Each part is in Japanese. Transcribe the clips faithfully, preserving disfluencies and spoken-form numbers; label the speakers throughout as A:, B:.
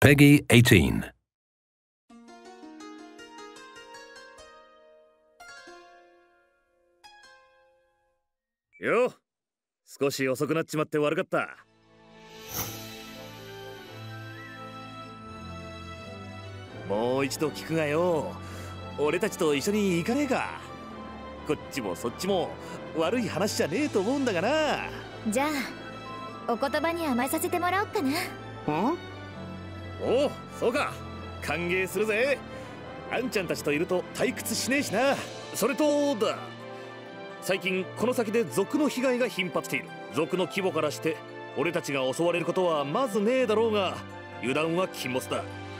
A: Peggy eighteen.
B: よ、少し遅くなっちまって悪かった。もう一度聞くがよ、俺たちと一緒に行かねえか。こっちもそっちも悪い話じゃねえと思うんだがな。
C: じゃあお言葉に甘えさせてもらおっかな。ん？
B: おお、そうか。歓迎するぜ。あんちゃんたちといると退屈しねえしな。それとだ、最近この先で賊の被害が頻発している。賊の規模からして俺たちが襲われることはまずねえだろうが、油断は禁物だ。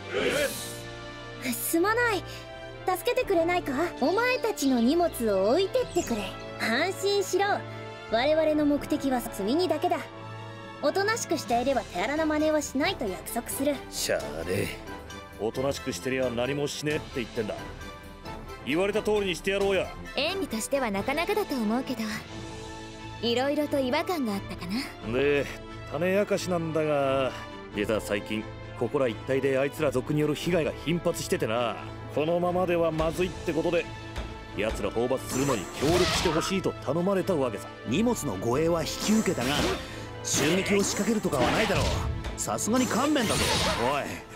D: すまない、助けてくれないか。お前たちの荷物を置いてってくれ。安心しろ、我々の目的は積み荷だけだ。おとなしくしていれば手荒な真似はしないと約束する。
B: しゃあねえ、おとなしくしてりゃ何もしねえって言ってんだ。言われた通りにしてやろうや。
C: 演技としてはなかなかだと思うけど、いろいろと違和感があったかな。
B: で、種明かしなんだが、実は最近ここら一帯であいつら族による被害が頻発しててな。このままではまずいってことで、奴ら討伐するのに協力してほしいと頼まれたわけさ。
E: 荷物の護衛は引き受けたが、襲撃を仕掛けるとかはないだろう。さすがに勘弁だぞ。
B: おい、